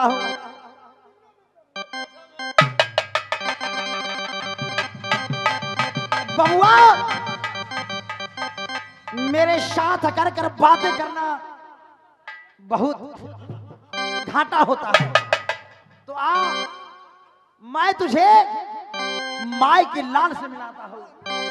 चाहता हूं। बहुआ, मेरे साथ कर कर बातें करना बहुत घाटा होता है, तो आ मैं तुझे माई के लाल से मिलाता हूं।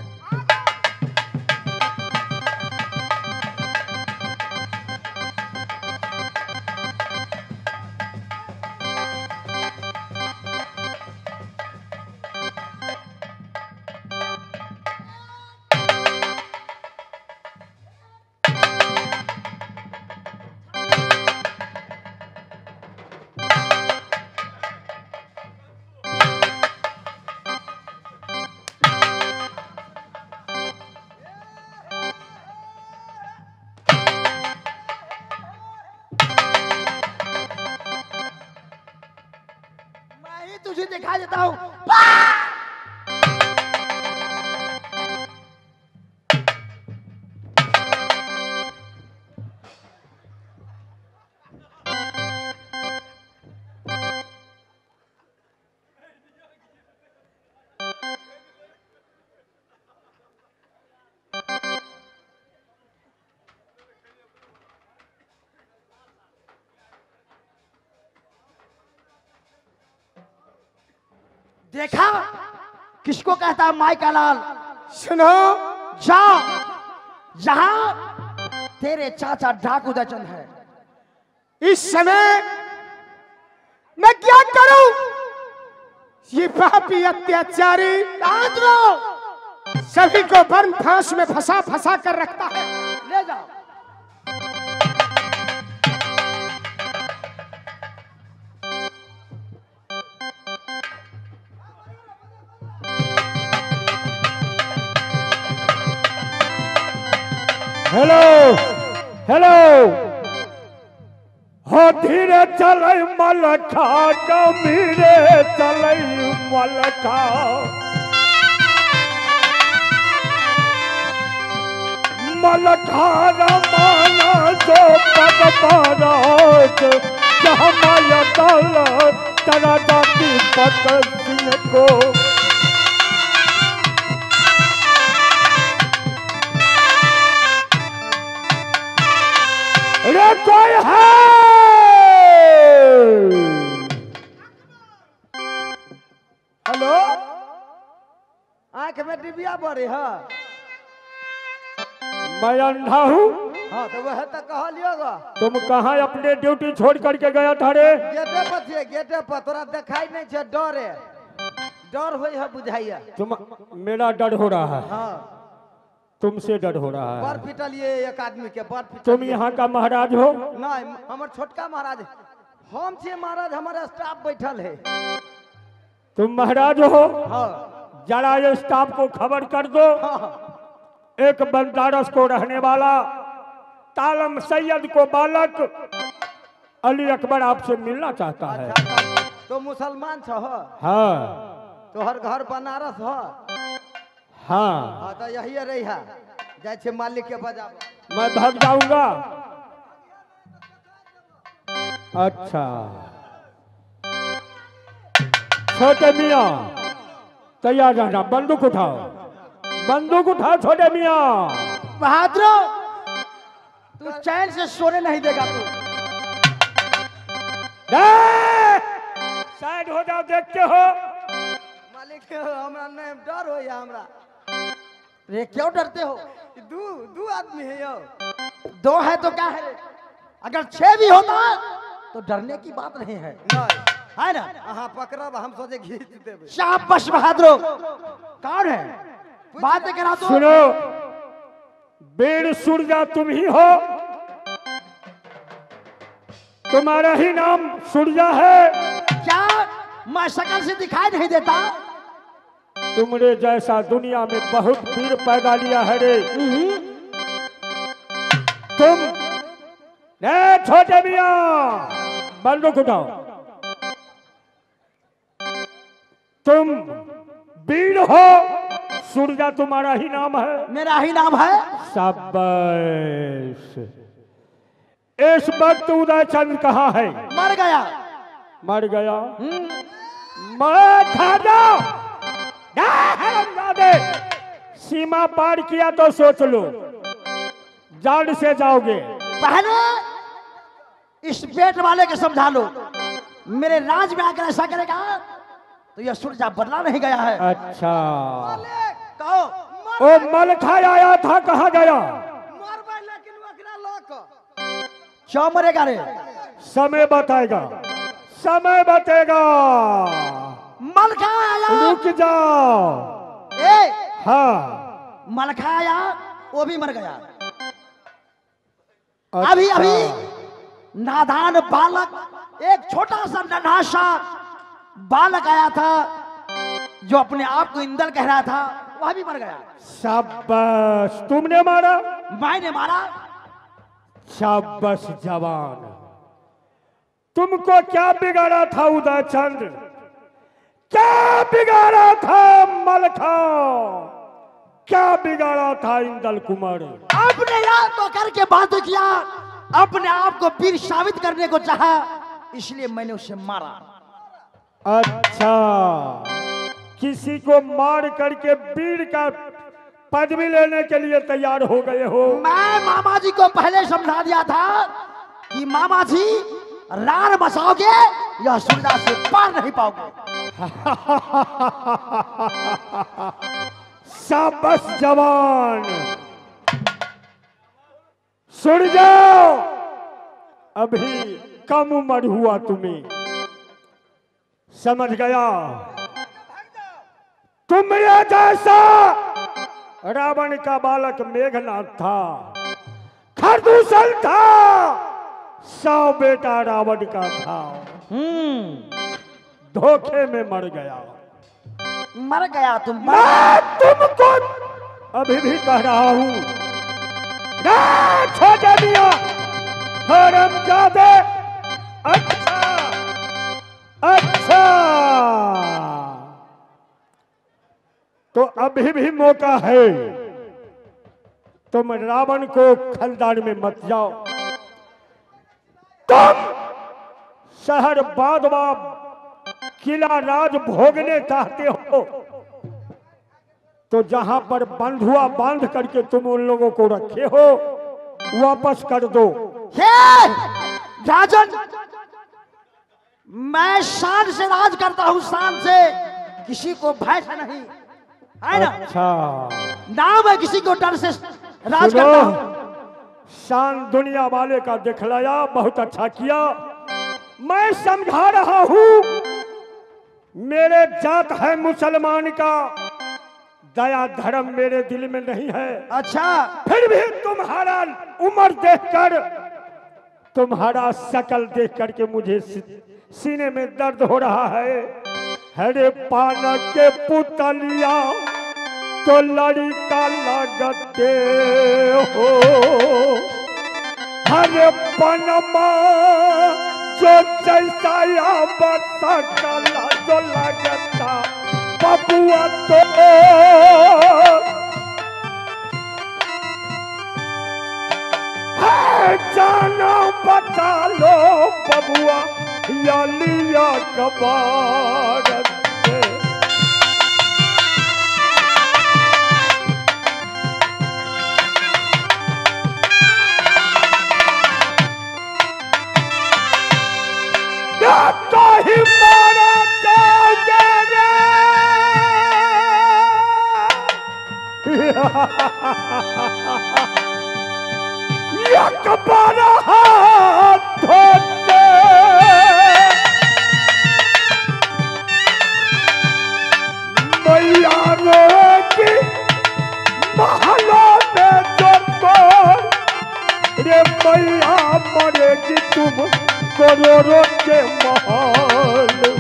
तुझे दिखा देता हूं। देखा किसको कहता है माई का लाल? सुनो, जा, जहां तेरे चाचा डाकू दचन है। इस समय मैं क्या करूं? ये पापी अत्याचारी सभी को बर्म फांस में फंसा फंसा कर रखता है। ले जाओ। हेलो हेलो, हो धीरे चलै मलखा, गंभीरे चलै मलखा। मलखा रमाना जो पग पराज, जहमाया दल तरा जाति पत सिंह को। अरे कोई है? हेलो, आंख में डिबिया बड़ी है। मैं अंधा हूँ। हाँ तो वह तो कहा लियोगा। तुम कहाँ अपने ड्यूटी छोड़ करके गया था रे? गेटे पर थे, गेटे पर। तोरा दिखाई नहीं छे, डर है, डर हुई है बुझाइया। तुम, मेरा डर हो रहा है। हाँ, तुमसे डर हो रहा है। बर पिटल ये एक आदमी के, बर पिटल। तुम यहाँ का महाराज हो? नहीं, हमारे छोटका महाराज हम छे महाराज, हमारा स्टाफ बैठल है। तुम महाराज हो? हाँ। जरा ये स्टाफ को खबर कर दो। हाँ। एक बनारस को रहने वाला तालम सैयद को बालक अली अकबर आपसे मिलना चाहता है। तो मुसलमान छो? हाँ। तो हर घर बनारस हो? हाँ। हाँ तो यही रही है, जाए छे मालिक के बजा। मैं भाग जाऊंगा। अच्छा, छोटे मियाँ तैयार रहना। बंदूक उठाओ, बंदूक उठाओ छोटे मियाँ। बहादुर, तू चैन से सोने नहीं देगा तू। साइड हो जाओ, देखते हो मालिक हमरा नहीं डर हो या हमरा। रे क्यों डरते हो? दो आदमी है यो। दो है तो क्या है? अगर 6 भी होता तो डरने की बात नहीं है। है ना? हाँ पकड़ब, हम सोचे खींच देबे। शाबाश बहादुर। कौन है? बात करा तो। सुनो, वीर सूर्या तुम ही हो? तुम्हारा ही नाम सूर्या है? क्या मैं शक्ल से दिखाई नहीं देता? तुमरे जैसा दुनिया में बहुत वीर पैदा लिया है रे। तुम छोटे मियाँ, बंदूक उठाओ। तुम वीर हो, सूर्या तुम्हारा ही नाम है? मेरा ही नाम है। शाबाश। इस वक्त उदय चंद कहाँ है? मर गया। मर गया। मत हरामजादे, सीमा पार किया तो सोच लो, जान से जाओगे। पहले इस पेट वाले के समझा लो, मेरे राज में आकर ऐसा करेगा तो यह सूरजा बदला नहीं गया है। अच्छा, कहो ओ मलखाई आया था, कहाँ गया? क्यों मरेगा रे? समय बताएगा, समय बताएगा। मलखा आया, रुक जाओ। ए, हाँ, मलखा आया, वो भी मर गया। अच्छा। अभी अभी नादान बालक, एक छोटा सा नन्हा सा बालक आया था जो अपने आप को इंदल कह रहा था, वह भी मर गया। शाबाश, तुमने मारा? मैंने मारा। शाबाश जवान। तुमको क्या बिगाड़ा था उदयचंद्र? क्या बिगाड़ा था मलखा? क्या बिगाड़ा था इंदल कुमार? अपने आप को करके बात किया, अपने आप को वीर साबित करने को चाहा, इसलिए मैंने उसे मारा। अच्छा, किसी को मार करके वीर का पदवी लेने के लिए तैयार हो गए हो? मैं मामा जी को पहले समझा दिया था कि मामा जी रार बसाओगे या सूरजा से पार नहीं पाओगे। शाबाश जवान, सुन जाओ, अभी कम उम्र हुआ तुम्हें, समझ गया? तुम्हारे जैसा रावण का बालक मेघनाथ था, खरदूषण था, 100 बेटा रावण का था, धोखे में मर गया। मर गया तुम? मैं तुमको अभी भी कह रहा हूं, छोटे मियां हरामजादे। अच्छा अच्छा, तो अभी भी मौका है, तुम रावण को खलदान में मत जाओ। तुम शहर बादवा किला राज भोगने चाहते हो तो जहां पर बंधुआ बांध करके तुम उन लोगों को रखे हो वापस कर दो। हे राजन, मैं शान से राज करता हूं, शान से, किसी को भय से नहीं, है ना? अच्छा, ना मैं किसी को डर से राज सुनो, करता हूं। शान दुनिया वाले का दिखलाया, बहुत अच्छा किया। मैं समझा रहा हूं, मेरे जात है मुसलमान का, दया धर्म मेरे दिल में नहीं है। अच्छा, फिर भी तुम्हारा उम्र देखकर, तुम्हारा शकल देख करके मुझे सीने में दर्द हो रहा है। हरे पान के पुतलिया तो लड़का लगते हो, हरे पनमा जो जैसा सकला जो लगता बबुआ तो जाना बचा लो बबुआ, या लिया कबार से। तो ही मारा जाओगे रे, एक बार हाथ धोते मैया रोगी महलों में जो तो रे मैया मरेगी तुम करोड़ों के महल।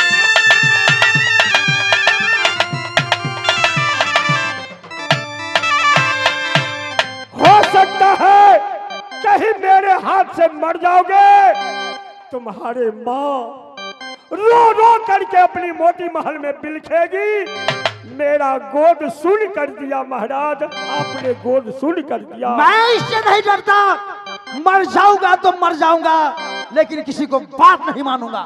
हो सकता है कहीं मेरे हाथ से मर जाओगे, तुम्हारे माँ रो रो करके अपनी मोटी महल में बिलखेगी। मेरा गोद सुन कर दिया महाराज, आपने गोद सुन कर दिया। मैं इससे नहीं डरता, मर जाऊंगा तो मर जाऊंगा, लेकिन किसी को बात नहीं मानूंगा।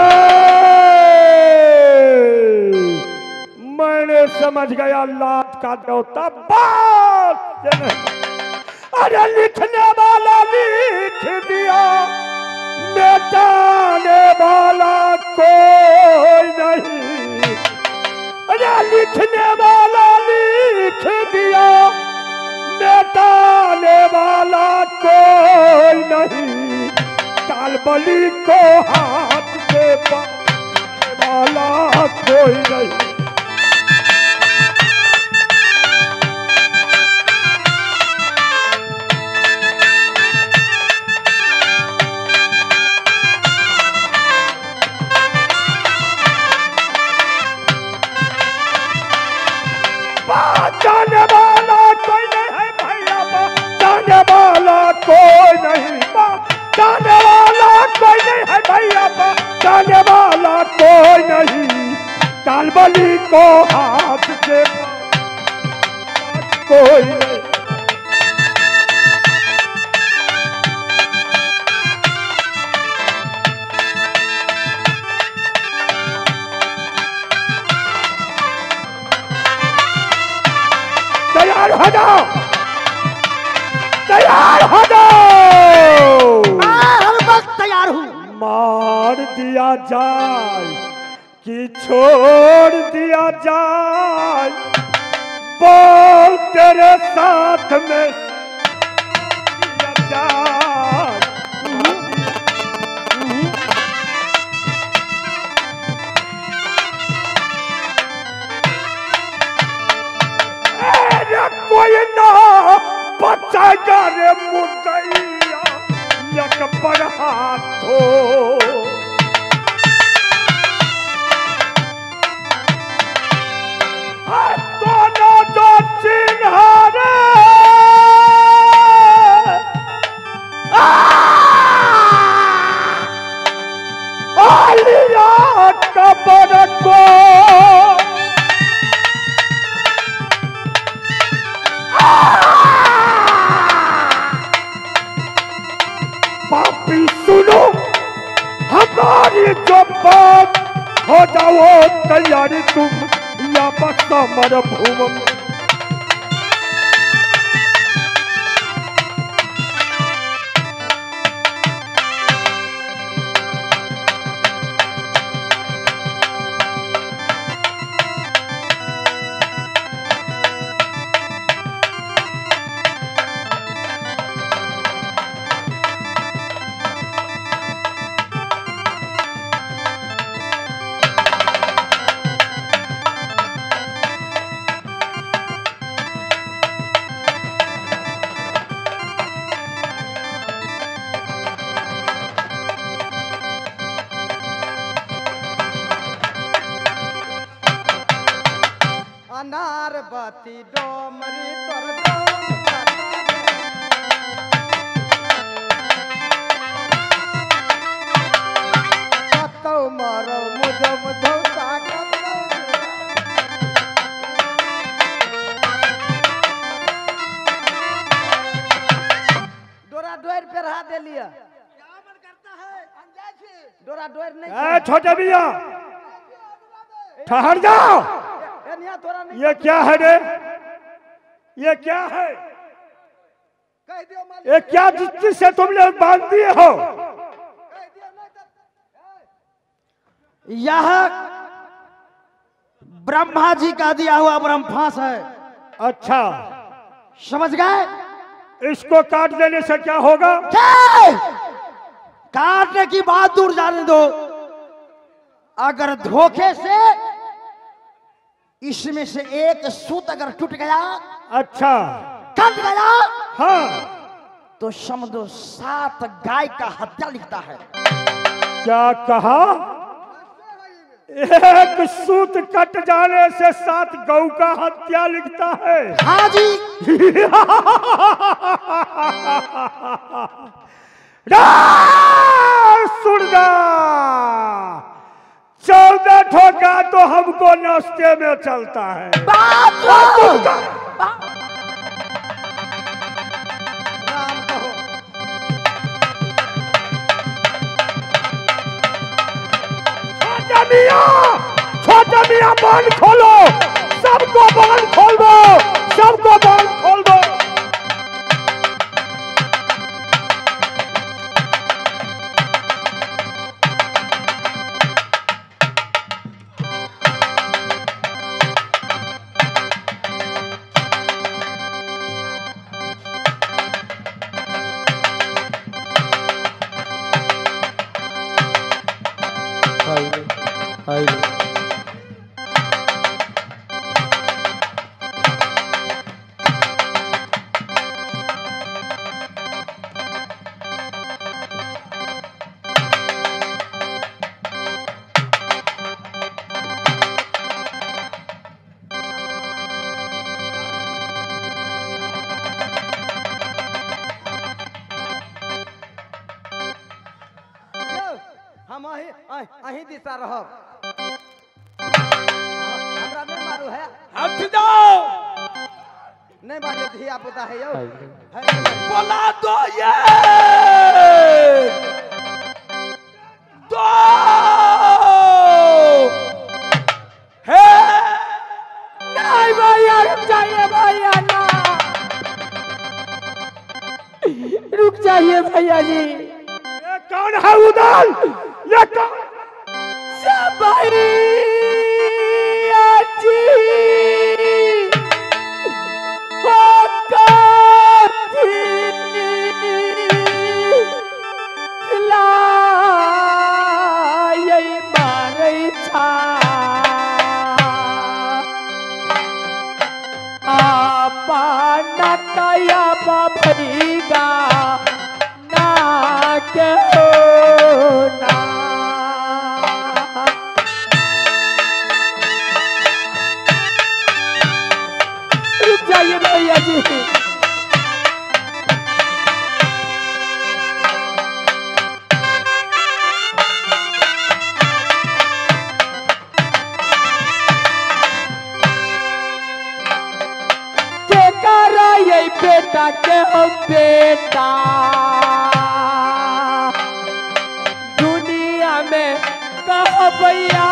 मैंने समझ गया लात का देवता बात से नहीं। अरे लिखने वाला लिख दिया, मिटाने वाला कोई नहीं। अरे लिखने वाला लिख दिया, मिटाने वाला कोई नहीं। कालबली को हाथ से बांधने वाला कोई नहीं। जाने वाला कोई नहीं है भैया, जाने वाला कोई नहीं, जाने वाला कोई नहीं है भैया, जाने वाला कोई नहीं। कालबली को हाथ से कोई नहीं। तैयार हो जाओ, तैयार हो जाओ। हम बस तैयार हूँ। मार दिया जाए कि छोड़ दिया जाए, बोल तेरे साथ में दिया जाए। कोई ना बचाएगा रे मुदैया, एक बड़ा हाथो। दोनों जो चिन्ह रे आलिया कबर को पापी सुनो हमारी जो बात, हो जाओ तैयारी तुम या बस मर भूम। अनार बाती डोमरी तोर डोम कतौ मारो मुझो मुझो साकत डोरा डोर पे रहा दे लिया। क्या मन करता है अंजाची डोरा डोर नहीं। छोटे भैया ठहर जाओ। ये क्या है रे, ये क्या है, ये क्या जिससे तुम लोग बांध दिए हो? यह ब्रह्मा जी का दिया हुआ ब्रह्मास है। अच्छा समझ गए? इसको काट देने से क्या होगा? काटने की बात दूर जाने दो, अगर धोखे से इसमें से एक सूत अगर टूट गया, अच्छा कट गया, हाँ, तो समझो 7 गाय का हत्या लिखता है। क्या कहा? एक सूत कट जाने से 7 गौ का हत्या लिखता है? हाँ जी। सुन जा, 14 ठोका तो हमको नाश्ते में चलता है। छोटे मियाँ बांध खोलो, सबको बांध खोल दो, सबको बांध खोल दो। हम अही दिशा रहब। हमरा नहीं मारू है, हट जाओ। नहीं बाजे धिया पुता है यो। बोला दो ये दो है। नहीं भैया रुक जाइए भैया ना, रुक जाइए भैया जी। ये कौन है उधर? ये कौन? सब भैया जी हो काथी लाई मारै छा आपना तया भैगा ना के हो ना। रुक जाइए भैया जी। के करा ये बेटा के हो बेटा, दुनिया में कह भैया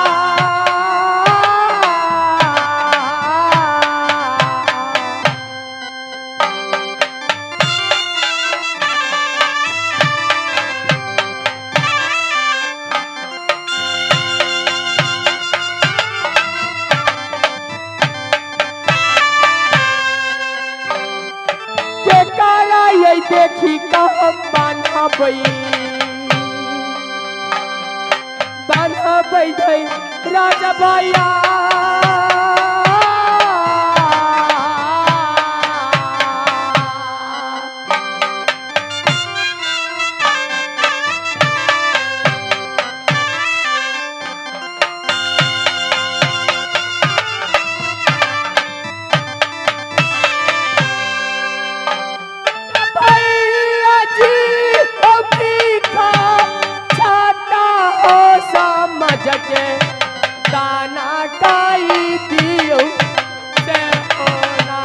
के करा ये देखी कह बान्हबई बान्हबई धई राजा भैया। भैया जी हो भीखा छाता हो समझ के दाना काई दियो से होना।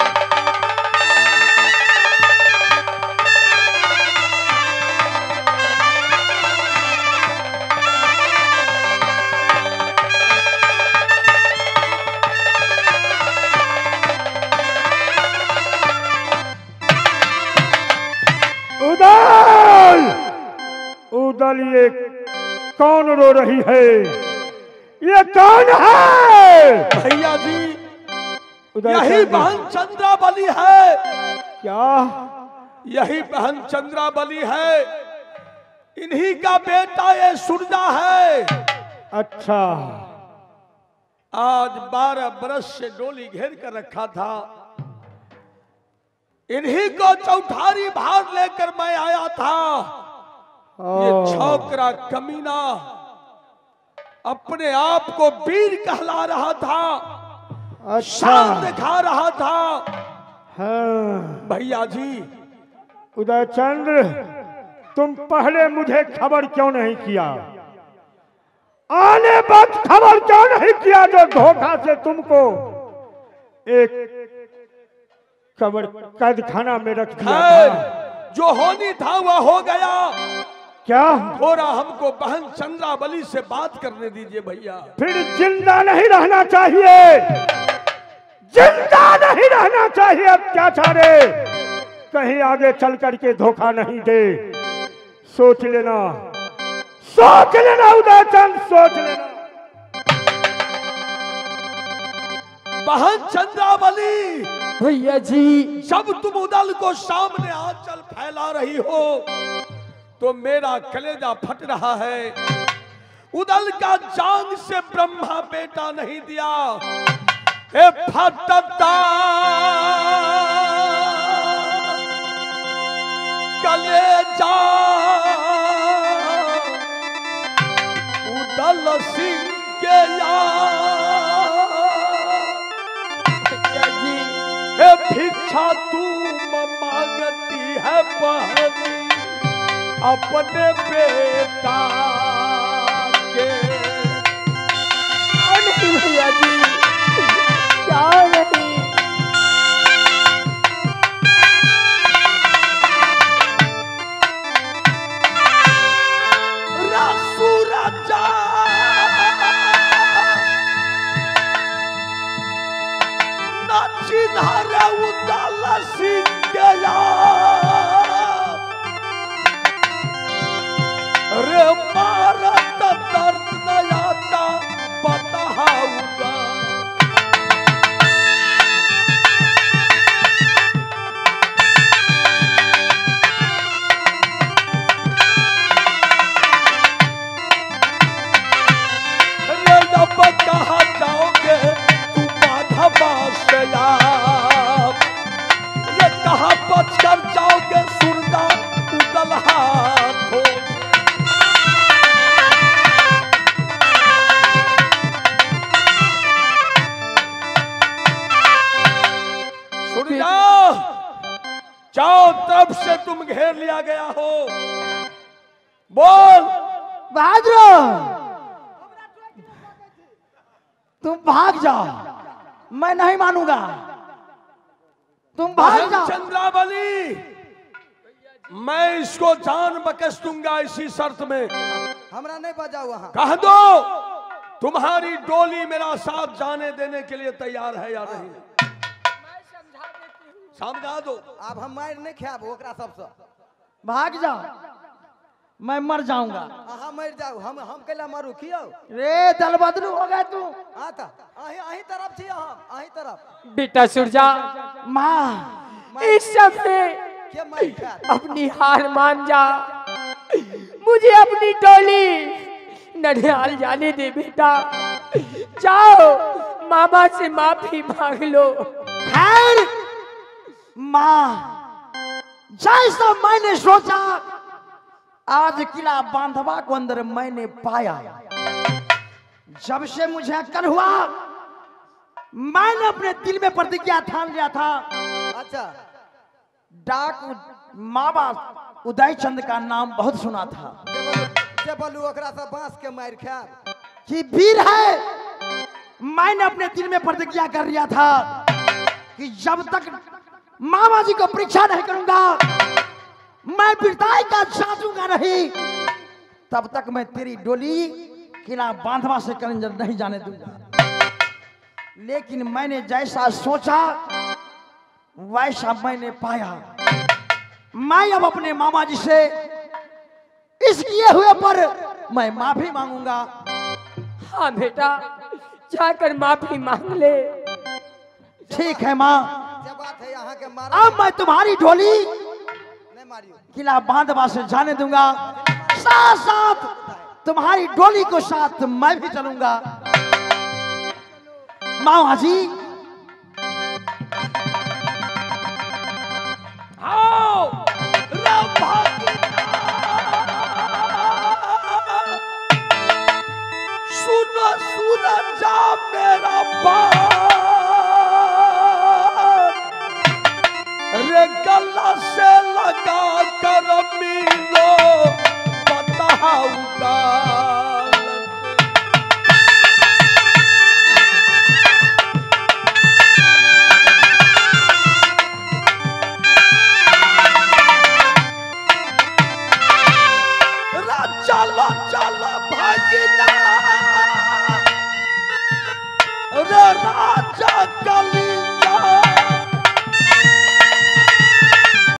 उदल उदल, ये कौन रो रही है? ये कौन है? भैया जी उदल यही चंद्र। बहन चंद्रावली है, क्या? यही बहन चंद्रावली है, इन्हीं का बेटा ये सूरजा है। अच्छा, आज 12 बरस से डोली घेर कर रखा था, इन्हीं को चौठारी भार लेकर मैं आया था। ये छोकरा कमीना अपने आप को वीर कहला रहा था, अच्छा। शान दिखा रहा था। हाँ। भैया जी उदय चंद्र, तुम पहले मुझे खबर क्यों नहीं किया? आने वक्त खबर क्यों नहीं किया जो धोखा से तुमको एक कब्र कैद खाना में रख दिया खैर, था? जो होनी था वह हो गया। क्या? थोड़ा हमको बहन चंद्रावली से बात करने दीजिए भैया। फिर जिंदा नहीं रहना चाहिए, जिंदा नहीं रहना चाहिए अत्याचारी। कहीं आगे चल करके धोखा नहीं दे, सोच लेना, सोच लेना उदयचंद, सोच लेना। बहन चंद्रावली, भैया जी, जब तुम उदल को सामने आंचल फैला रही हो तो मेरा कलेजा फट रहा है। उदल का जांग से ब्रह्मा बेटा नहीं दिया, ए फटता कलेजा उदल सिंह के भिक्षा तू मांगती है बहनी अपने बेटा के। नहीं भैया जी, क्या नहीं। सूरजा चिन्हारे उदल सिंह के रे मारत दर्द न आता बताऊंगा। रे जब कहा जाओगे तुम माधवा से ये कहा बच कर जाओगे सूरजा उदल हाथों। सूरजा चारों तरफ से तुम घेर लिया गया हो, बोल। बहादुर, तुम भाग जाओ, मैं नहीं मानूंगा। तुम भाग जाओ। चंद्रावली, मैं इसको जान बख्श दूंगा इसी शर्त में। हमरा नहीं बजाओ वहां। कह दो तुम्हारी डोली मेरा साथ जाने देने के लिए तैयार है या नहीं। समझा दो। अब हम मार नहीं खाब ओकरा सबसे। भाग जाओ, मैं मर जाऊंगा। हाँ मर जाओ, हम कैला मरू कियो। रे दलबदलू हो गए तू। हाँ था अही तरफ थी, हम अही तरफ। बेटा सूरजा, माँ इस समय अपनी हार मान जा, मुझे अपनी टोली ननिहाल जाने दे बेटा। जाओ मामा से माफी मांग लो। खैर माँ, जैसा मैंने सोचा आज किला बांधवा को अंदर मैंने पाया। जब से मुझे अक्ल हुआ मैंने अपने दिल में प्रतिज्ञा ठान लिया था। अच्छा, डाक मामा उदयचंद का नाम बहुत सुना था। बांस के मार खा कि वीर है। मैंने अपने दिल में प्रतिज्ञा कर लिया था कि जब तक मामा जी को परीक्षा नहीं करूंगा, मैं वीरताई का जांचूंगा नहीं, तब तक मैं तेरी डोली किला बांधवा से करंजर नहीं जाने दूंगा। लेकिन मैंने जैसा सोचा वैसा मैंने पाया। मैं अब अपने मामा जी से इस किए हुए पर मैं माफी मांगूंगा। हाँ बेटा, जाकर माफी मांग ले। ठीक है माँ, अब मैं तुम्हारी डोली किला बांधवा से जाने दूंगा। साथ साथ तुम्हारी डोली को साथ मैं भी चलूंगा। मामा जी आओ, सुनो सूरजा मेरा बात, रे गला से लगा कर मिलो बताऊंगा।